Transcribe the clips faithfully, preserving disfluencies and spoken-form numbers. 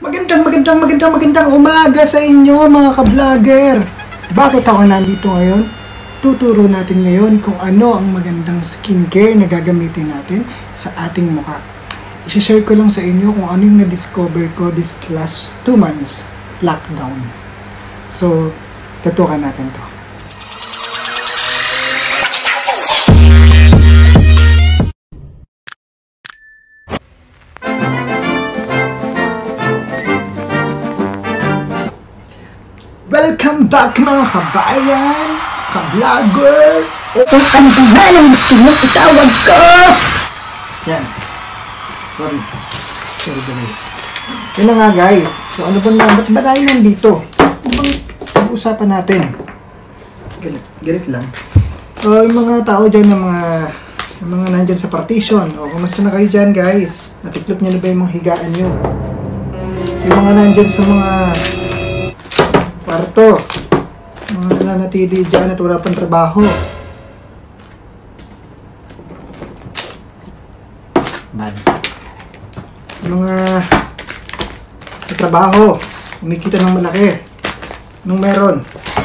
Magandang, magandang, magandang, magandang umaga sa inyo mga ka-vlogger! Bakit ako nandito ngayon? Tuturo natin ngayon kung ano ang magandang skincare na gagamitin natin sa ating mukha. I-share ko lang sa inyo kung ano yung na-discover ko this last two months lockdown. So, tutukan natin to. Welcome back mga kabayan, ka-vlogger! Kung ano ba nga ang gusto mo itawag ko? Yan. Sorry. Sorry, sorry. Yan na nga guys. So ano ba na? Ba't ba tayo nandito? Ano bang pag-usapan natin? Galit, galit lang. So yung mga tao dyan, yung mga, yung mga nandyan sa partition. O kumusta na kayo dyan guys? Natiklop nyo na ba yung mga higaan nyo? Yung mga nandyan sa mga kwarto, mga nananatili dyan at wala pang trabaho. Bad. Mga may trabaho, umikita ng malaki. Anong meron?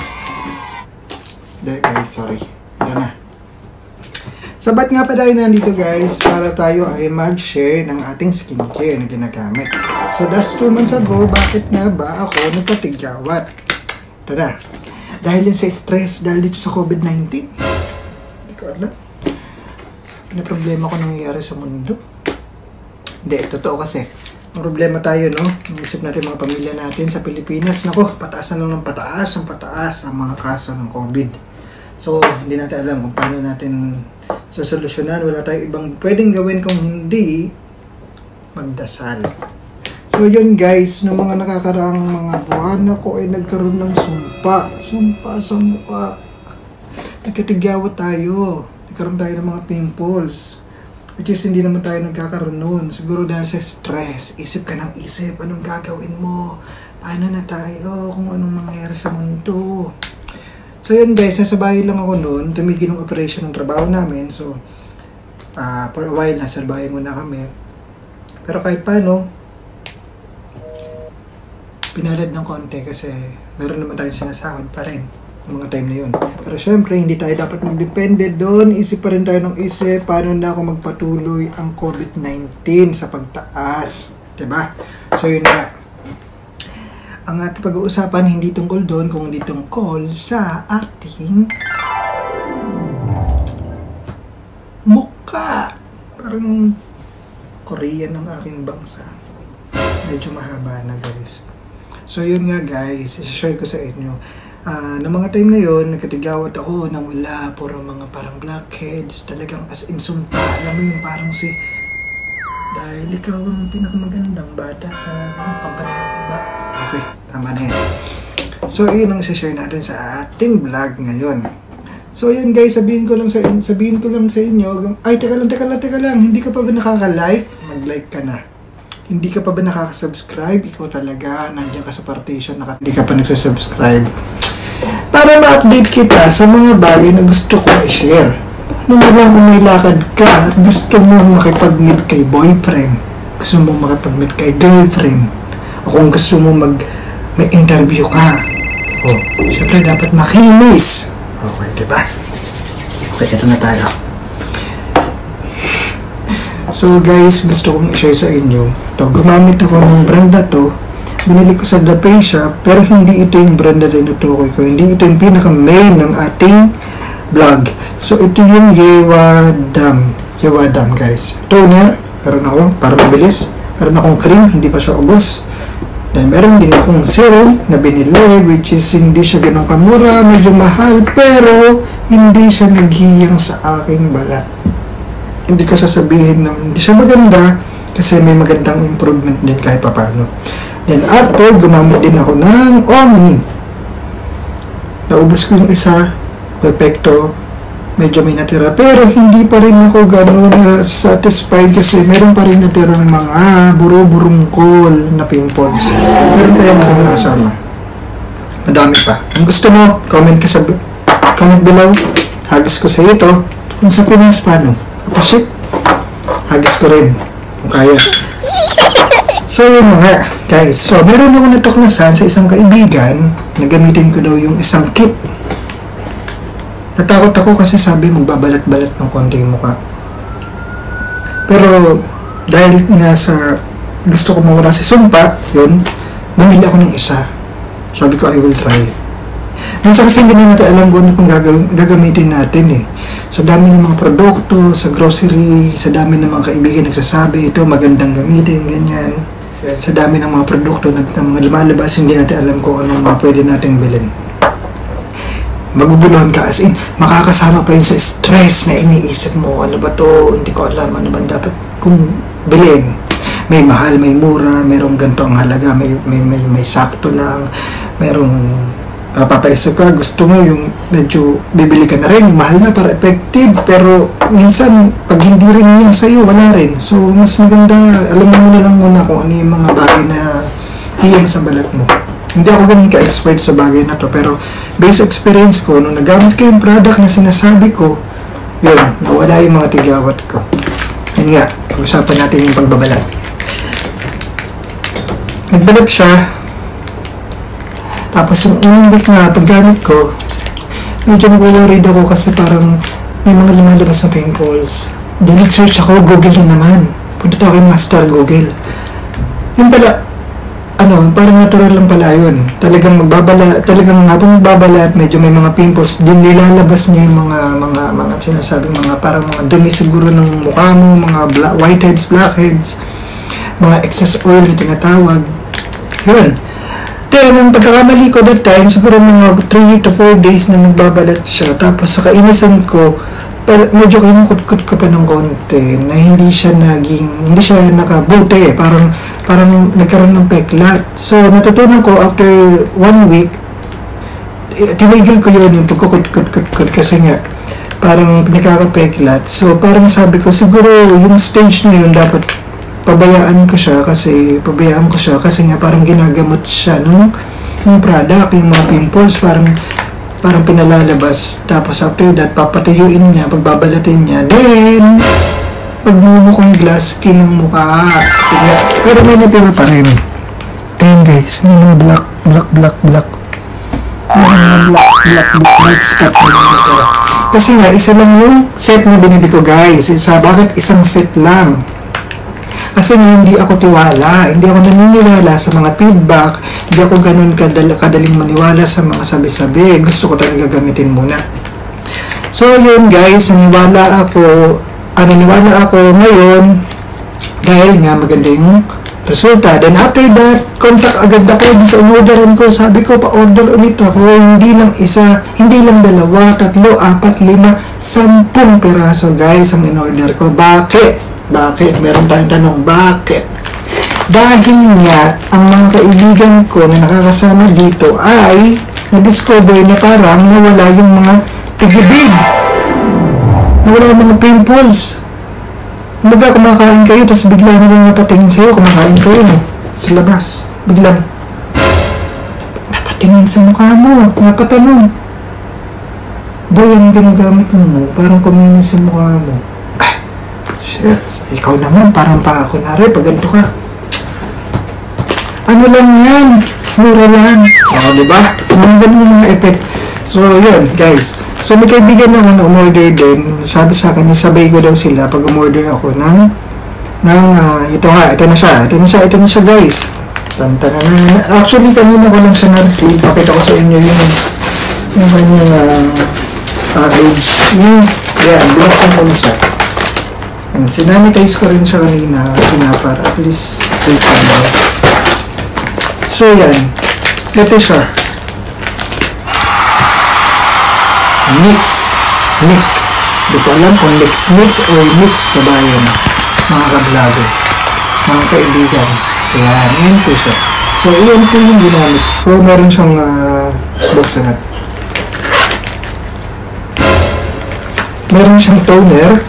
Hindi guys, sorry. Ito na. So, ba't nga pa tayo nandito guys? Para tayo ay mag-share ng ating skincare na ginagamit. So, that's two months ago, bakit nga ba ako nagkatigyawat? Ito na. Dahil yan sa stress, dahil dito sa COVID nineteen. Hindi ko alam. Ano problema ko nangyayari sa mundo? Hindi, totoo kasi. Ang problema tayo, no? Iisip natin mga pamilya natin sa Pilipinas. Nako, pataas na lang ng pataas, ang pataas ang mga kaso ng COVID. So, hindi natin alam kung paano natin sosolusyonan. Wala tayong ibang pwedeng gawin kung hindi magdasal. So yun guys, noong mga nakakaraang mga buwan ako ay nagkaroon ng sumpa. Sumpa sa mukha. Nagkatigyawat tayo. Nagkaroon tayo ng mga pimples. Which is hindi naman tayo nagkakaroon noon. Siguro dahil sa stress. Isip ka ng isip. Anong gagawin mo? Paano na tayo? Kung anong mangyayari sa mundo? So yun guys, nasa bahay lang ako noon. Tumigil ng operation ng trabaho namin. So uh, for a while, nasa bahay muna kami. Pero kahit paano, pinalad ng konti kasi meron naman tayong sinasahod pa rin ng mga time na yun. Pero syempre, hindi tayo dapat mag-depende doon. Isip pa rin tayo ng isip, paano na ako magpatuloy ang COVID nineteen sa pagtaas. Diba? So yun na. Ang ating pag-uusapan, hindi tungkol doon, kung hindi tungkol sa ating mukha. Parang Korean ng aking bangsa. Medyo mahaba na guys. So yun nga guys, i-share ko sa inyo. Uh, na mga time na yun, nagkatigyawat ako na wala, puro mga parang blackheads, talagang as in sumpa. Alam mo yung parang si, dahil ikaw ang pinakamagandang bata sa kampanero ko ba? Okay, tama na yan. So yun ang i-share natin sa ating vlog ngayon. So yun guys, sabihin ko lang sa, sabihin ko lang sa inyo, ay teka lang, teka lang, teka lang, hindi ka pa ba nakaka-like? Mag-like ka na. Hindi ka pa ba nakaka-subscribe? Ikaw talaga, nandiyan ka sa partition, naka, hindi ka pa nagsasubscribe. Para ma-update kita sa mga bagay na gusto ko i-share. Ano mo lang kung may lakad ka at gusto mo makipag-meet kay boyfriend, gusto mo makipag-meet kay girlfriend, o kung gusto mo mag may interview ka, o, syempre dapat makinis. Okay, diba? Okay, ito na tayo. So guys, gusto kong i-share sa inyo. Ito, gumamit ako ng brand na to. Binili ko sa The Face Shop, pero hindi ito yung brand na tinutukoy ko. Hindi ito yung pinaka-main ng ating vlog. So ito yung Yewadam. Yewadam guys. Toner, meron ako, para mabilis. Meron akong cream, hindi pa siya ubos. Then meron din akong serum na binili, which is hindi siya ganun kamura, medyo mahal, pero hindi siya naghiyang sa aking balat. Hindi ko sasabihin na hindi siya maganda kasi may magandang improvement din kahit paano. Then after, gumamit din ako ng Omni. Naubos ko yung isa, perfecto, medyo may natira. Pero hindi pa rin ako gano'n uh, satisfied kasi meron pa rin natirang mga buro-burungkol na pimples. Meron pa yung mga nasama. Madami pa. Kung gusto mo, comment ka sa comment below. Hagis ko sa iyo to. Kung sa Pinas, paano? Kapasip, hagis ko rin kung kaya. So yun na nga guys, so meron ako natuklasan sa isang kaibigan na gamitin ko daw yung isang kit. Natakot ako kasi sabi magbabalat-balat ng konti yung mukha. Pero dahil nga sa gusto ko mawala si sumpa, yun, bumili ako ng isa. Sabi ko I will try. Minsan kasi hindi na natin alam kung ano pang gagam- gagamitin natin eh. Sa dami ng mga produkto, sa grocery, sa dami ng mga kaibigan nagsasabi, ito magandang gamitin, ganyan. Sa dami ng mga produkto na, na mga lumalabas, hindi natin alam kung ano mga pwede nating bilhin. Maguguluhan ka, as in, makakasama pa yun sa stress na iniisip mo, ano ba to, hindi ko alam, ano ba dapat kung bilhin. May mahal, may mura, merong ganito ang halaga, may, may, may, may sakto lang, merong papaisip ka, gusto mo yung medyo bibili ka na rin, yung mahal na para effective, pero minsan pag hindi rin yan sa'yo, wala rin. So mas maganda, alam mo na lang muna kung ano yung mga bagay na iyan sa balat mo. Hindi ako ganun ka-expert sa bagay na to, pero based experience ko, nung nagamit ko yung product na sinasabi ko, yun, nawala yung mga tigawat ko. Yun nga, pag-usapan natin yung pagbabalat. Nagbalat siya. Tapos yung unang week na paggamit ko, medyo nag-worried ako kasi parang may mga lumalabas na pimples. Then nag-search ako, Google na naman. Punta tayo kay Master Google. Yung pala, ano, parang natural lang pala yun. Talagang magbabala, talagang habang magbabala at medyo may mga pimples, din nilalabas niyo yung mga, mga, mga sinasabing mga parang mga dumi siguro ng mukha mo, mga black, whiteheads, blackheads, mga excess oil na tinatawag. Yun. Then, ang pagkakamali ko that time, siguro mga three to four days na nagbabalat siya. Tapos, sa kainisan ko, medyo kinukut-kut ko pa ng konti na hindi siya naging, hindi siya nakabuti. Parang, parang nagkaroon ng peklat. So, natutunan ko after one week, tinigil ko yun yung pagkukut-kut-kut kasi nga, parang nakakapeklat. So, parang sabi ko, siguro yung stage na yun dapat pabayaan ko siya kasi pabayaan ko siya kasi nga parang ginagamot siya nung, nung product, yung mga pimples parang parang pinalalabas, tapos after that papatuyuin niya, pagbabalatin niya, then magmumukhang glass skin ng mukha. Pero may natira pa rin. Ayan guys, may mga black black black black mga black black black black spot na natira. Kasi nga isa lang yung set na binili ko guys. Isa, bakit isang set lang? Kasi hindi ako tiwala, hindi ako naniniwala sa mga feedback, hindi ako ganun kadal kadaling maniwala sa mga sabi-sabi. Gusto ko talaga gamitin muna. So yun guys, naniwala ako, ah, naniwala ako ngayon dahil nga maganda yung resulta. Then after that, contact agad ako sa orderan ko. Sabi ko, pa-order ulit ako, hindi lang isa, hindi lang dalawa, tatlo, apat, lima, sampung piraso guys ang in-order ko. Bakit? Bakit? Meron tayong tanong, bakit? Dahil nga, ang mga kaibigan ko na nakakasama dito ay na-discover na parang nawala yung mga tigibig. Nawala yung mga pimples. Kumbaga, kumakain kayo, tapos bigla na lang napatingin sa'yo, kumakain kayo, no? Sa labas. Biglang, napatingin sa mukha mo, napatanong. Boy, ang ginagamit mo, parang kuminin sa mukha mo. Shit, ikaw naman, parang pa ako na rin, pag ganito ka. Ano lang yan? Mura lang. O, oh, diba? Mga ganun mga effect. So, yun, guys. So, may kaibigan ako na umorder din. Sabi sa akin, sabay ko daw sila pag umorder ako ng, ng, uh, ito nga, ito na siya, ito na siya, ito na siya, guys. Tantanan. Actually, kanina ko lang siya na-receive. Pakita ko sa inyo yung, yung kanyang, uh, package. Yung, yeah, blossom ko na siya. And sinanitize ko rin siya kanina kasi na para at least safe na. So yan, ito siya. Mix. Mix. Hindi ko alam kung mix mix or mix pa ba yun, mga ka-vlogger, mga kaibigan. Ayan, yan po siya. So yan po yung ginamit ko. Meron siyang uh, box na. Meron siyang toner.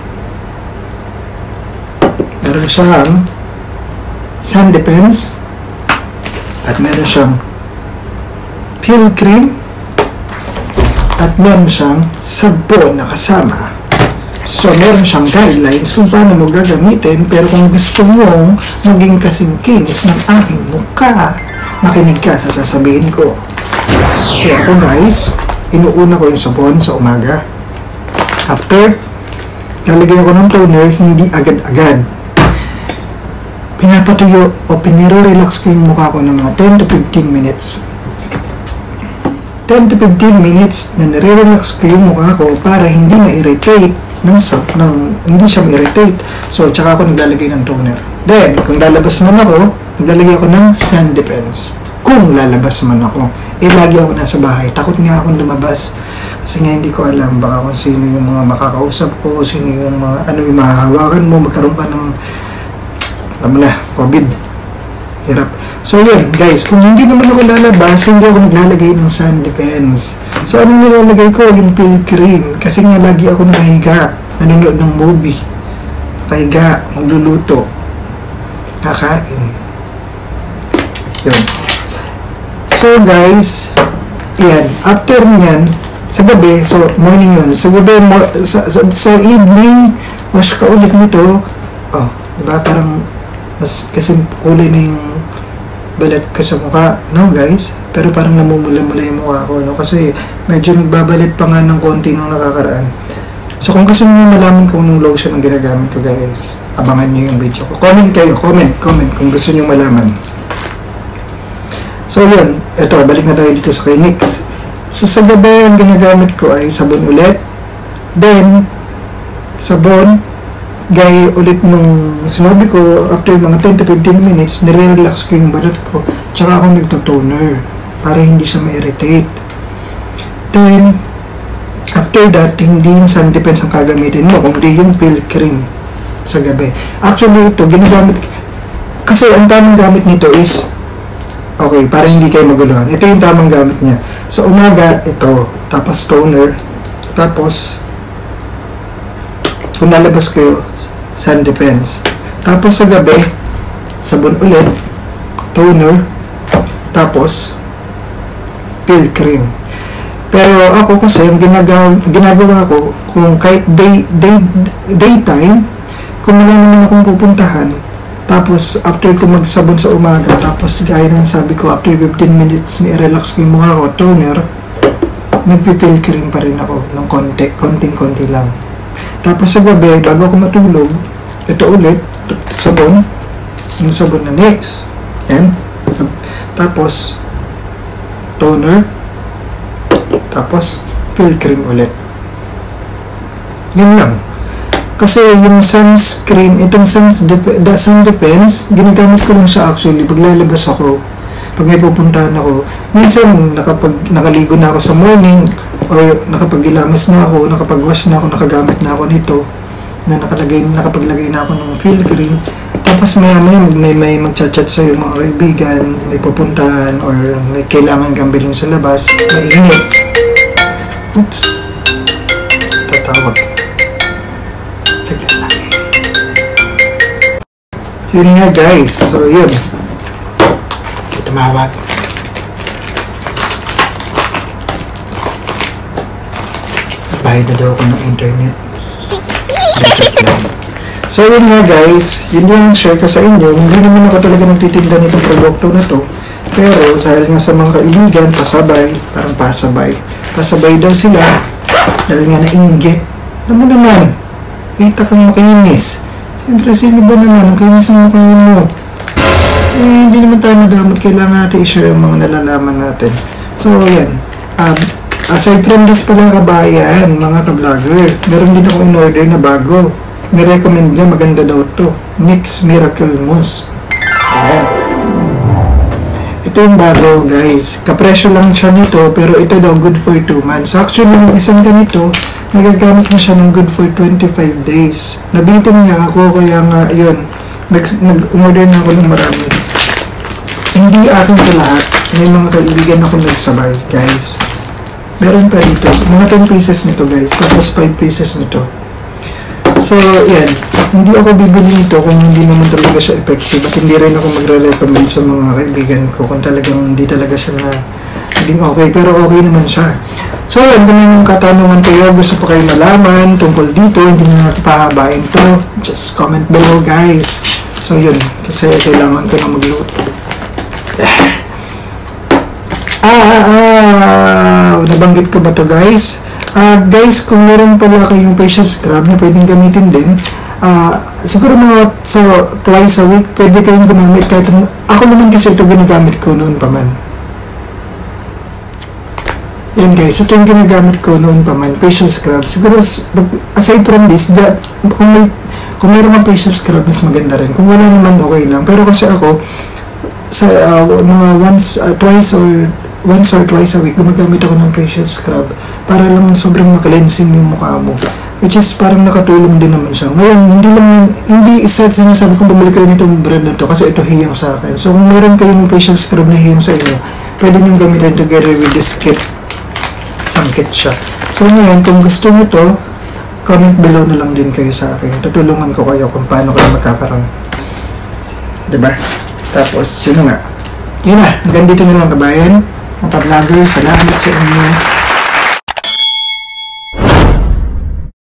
Meron siyang sun defense at meron siyang peel cream at meron siyang sabon na kasama. So, meron siyang guidelines kung paano mo gagamitin, pero kung gusto mong maging kasing kinis ng aking mukha, makinig ka sa sasabihin ko. So, ako guys, inuuna ko yung sabon sa umaga. After, lalagay ako ng toner, hindi agad-agad. Pinapatuyo o pinire-relax ko yung mukha ko ng mga ten to fifteen minutes. ten to fifteen minutes na nire-relax ko yung mukha ko para hindi ma-irritate ng, ng hindi siya ma-irritate. So, tsaka ako naglalagay ng toner. Then, kung lalabas man ako, naglalagay ako ng sun defense. Kung lalabas man ako, eh lagi ako nasa bahay. Takot nga akong lumabas. Kasi nga hindi ko alam baka kung sino yung mga makakausap ko, sino yung mga ano yung mahahawakan mo, magkaroon ka ng alam mo na, COVID. Hirap. So yun, guys, kung hindi naman ako lalabas, hindi ako naglalagay ng sun defense. So anong nilalagay ko? Yung peel cream. Kasi nga lagi ako nakahiga, nanonood ng movie. Nakahiga, magluluto, kakain. Yun. So guys, yan. After nyan, sa gabi, so morning yun. Sa gabi, mo, sa, sa, sa evening, wash ka ulit nito. Oh, diba? Parang mas kasi kulay na yung balat ko sa mukha, no guys? Pero parang namumula-mula yung mukha ko, no? Kasi medyo nagbabalit pa nga ng konti nung nakakaraan. So kung gusto nyo malaman kung anong lotion ang ginagamit ko, guys, abangan nyo yung video ko. Comment kayo, comment, comment kung gusto nyo malaman. So yun, eto, balik na tayo dito sa kay Nix. So sa gabi, ang ginagamit ko ay sabon ulit. Then, sabon, gaya ulit nung sinabi ko, after mga ten to fifteen minutes, nire-relax ko yung balat ko. Tsaka ako nagto-toner para hindi siya ma-irritate. Then, after that, hindi yung sun defense ang kagamitin mo, kundi yung peel cream sa gabi. Actually, ito, ginagamit, kasi ang tamang gamit nito is, okay, para hindi kayo maguluhan. Ito yung tamang gamit niya. Sa umaga, ito, tapos toner, tapos, kung nalabas kayo, sun defense. Tapos sa gabi, sabon ulit, toner, tapos peel cream. Pero ako kasi, yung ginagawa, ginagawa ko, kung kahit day, day, daytime, kung wala naman akong pupuntahan, tapos after ko magsabon sa umaga, tapos gaya ng sabi ko, after fifteen minutes, ni-relax ko yung mukha ko, toner, nagpipeel cream pa rin ako ng konti, konting-konti lang. Tapos sa gabi, bago ako matulog, ito ulit, sabon, yung sabon na Nix. Yan. Tapos, toner, tapos, peel cream ulit. Yan lang. Kasi yung sunscreen, itong suns dep the sun defense, ginagamit ko lang siya actually pag lalabas ako, pag may pupuntahan ako. Minsan, nakapag, nakaligo na ako sa morning, or nakapag-ilamas na ako, nakapag-wash na ako, nakagamit na ako nito, na nakalagay, nakapaglagay na ako ng peel cream. Tapos maya maya may, may mag-chat-chat sa yung mga kaibigan, may pupuntahan, or may kailangan kang bilhin sa labas, mainit. Oops. Tatawag. Saglit lang. Yun nga guys, so yun. Tumawag. Bayad na daw ako ng internet. So yun nga guys, yun yung share ko sa inyo. Hindi naman ako talaga nagtitinda nitong produkto na to. Pero dahil nga sa mga kaibigan, pasabay, parang pasabay. Pasabay daw sila dahil nga nainggit. Naman naman, kita kang makinis. Siyempre, sino ba naman? Ang kinis ang mukha mo. Eh, hindi naman tayo madamot. Kailangan natin i-share ang mga nalalaman natin. So yan. Um, Aside from this pala kabayan, mga ka-vlogger, meron din ako in-order na bago. May recommend niya, maganda daw to. Nix Miracle Mousse. Ayan. Ito yung bago, guys. Kapresyo lang siya nito, pero ito daw good for two months. Actually, yung isang ganito, nagagamit na siya ng good for twenty-five days. Nabitin niya ako, kaya nga, yun, nag-order na ako ng marami. Hindi akin ito lahat. May mga kaibigan ako nagsabay, guys. Meron pa dito. Mga ten pieces nito, guys. Tapos five pieces nito. So, yan. Hindi ako bibili nito kung hindi naman talaga siya effective. At hindi rin ako magre-recommend sa mga kaibigan ko kung talagang hindi talaga siya na naging okay, pero okay naman siya. So yun, kung may katanungan kayo, gusto po kayo malaman tungkol dito, hindi na natin pahabain to, just comment below guys. So yun, kasi kailangan ko na magluto. Ah, ah, ah, nabanggit ko ba to guys? Ah, guys, kung meron pala kayong facial scrub na pwedeng gamitin din, ah, siguro mga so, twice a week, pwede kayong gumamit kahit, ako naman kasi ito ginagamit ko noon pa man. Yan guys, ito yung ginagamit ko noon pa man, facial scrub. Siguro, aside from this, da, kung may, kung meron mga facial scrub, mas maganda rin. Kung wala naman, okay lang. Pero kasi ako, sa uh, mga once, uh, twice or once or twice a week, gumagamit ako ng facial scrub para lang sobrang makalinsing yung mukha mo. Which is parang nakatulong din naman siya. Ngayon, hindi lang, hindi isa sinasabi kong bumili kayo nitong brand na to kasi ito hiyang sa akin. So, kung meron kayong facial scrub na hiyang sa inyo, pwede nyo gamitin together with this kit. Isang kit siya. So, ngayon, kung gusto nyo to, comment below na lang din kayo sa akin. Tutulungan ko kayo kung paano kayo magkakaroon. Diba? Tapos, yun na nga. Yun na. Hanggang dito na lang kabayan. Mga vlogger, salamat sa inyo.